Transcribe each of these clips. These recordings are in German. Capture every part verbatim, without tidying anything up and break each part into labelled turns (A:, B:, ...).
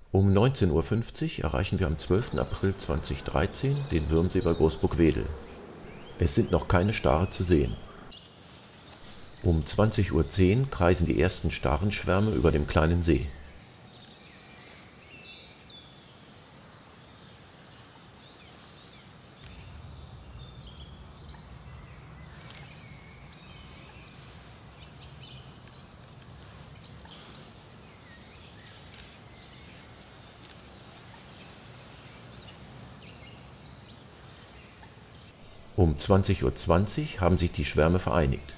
A: Um neunzehn Uhr fünfzig erreichen wir am zwölften April zweitausenddreizehn den Würmsee bei Großburg-Wedel. Es sind noch keine Stare zu sehen. Um zwanzig Uhr zehn kreisen die ersten Starenschwärme über dem kleinen See. Um zwanzig Uhr zwanzig haben sich die Schwärme vereinigt.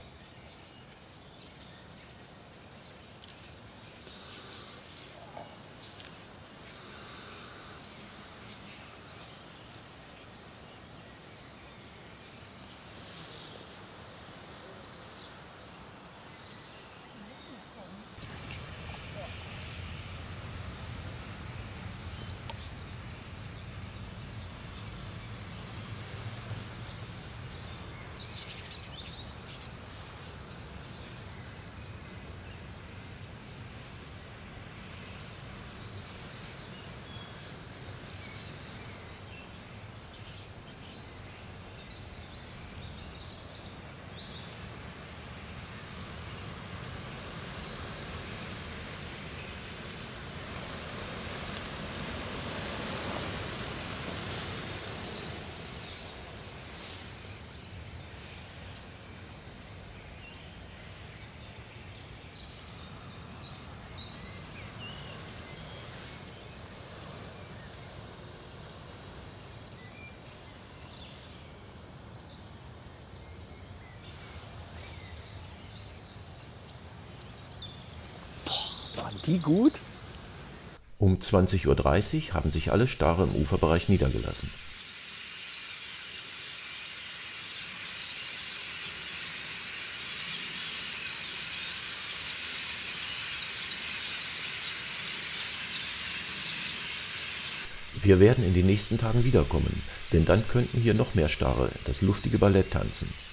B: Waren die gut?
A: Um zwanzig Uhr dreißig haben sich alle Stare im Uferbereich niedergelassen. Wir werden in den nächsten Tagen wiederkommen, denn dann könnten hier noch mehr Stare das luftige Ballett tanzen.